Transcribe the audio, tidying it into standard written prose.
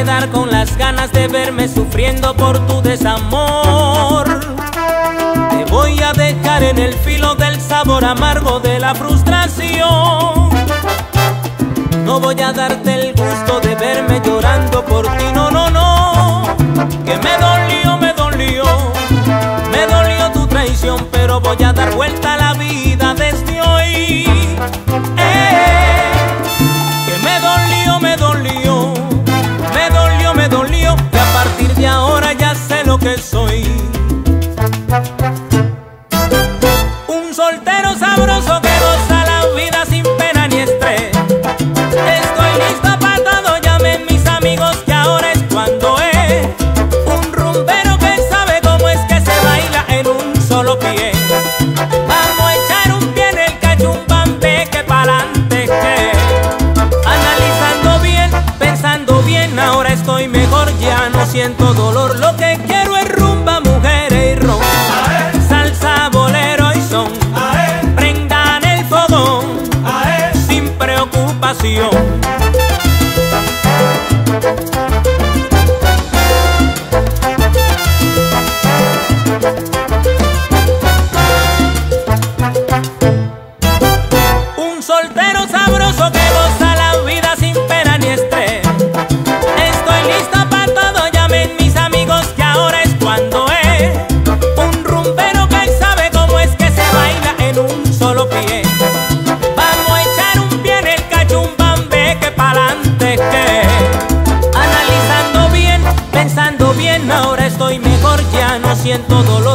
quedar con las ganas de verme sufriendo por tu desamor. Te voy a dejar en el filo del sabor amargo de la frustración. No voy a darte el gusto de verme llorando por ti, no, no, no. Que me dolió, me dolió, me dolió tu traición, pero voy a dar vuelta a la vida desde hoy. Que me dolió, me dolió, me dolió, me dolió, que a partir de ahora ya sé lo que soy. Un soltero sabroso que goza la vida sin pena ni estrés. Estoy listo para todo, llamen mis amigos que ahora es cuando es. Un rumbero que sabe cómo es que se baila en un solo pie. Vamos a echar un pie en el cachumbambe que pa'lante que. Analizando bien, pensando bien, ahora estoy mejor, ya no siento dolor. Lo que quiero es rumba, mujeres y ron, salsa, bolero y son. Prendan el fogón sin preocupación. Un soltero sabroso que goza la vida sin pena ni estrés. Estoy listo para todo, llamen mis amigos que ahora es cuando es. Un rumbero que sabe cómo es que se baila en un solo pie. Vamos a echar un pie en el cachumbambe que pa'lante que. Analizando bien, pensando bien, ahora estoy mejor, ya no siento dolor.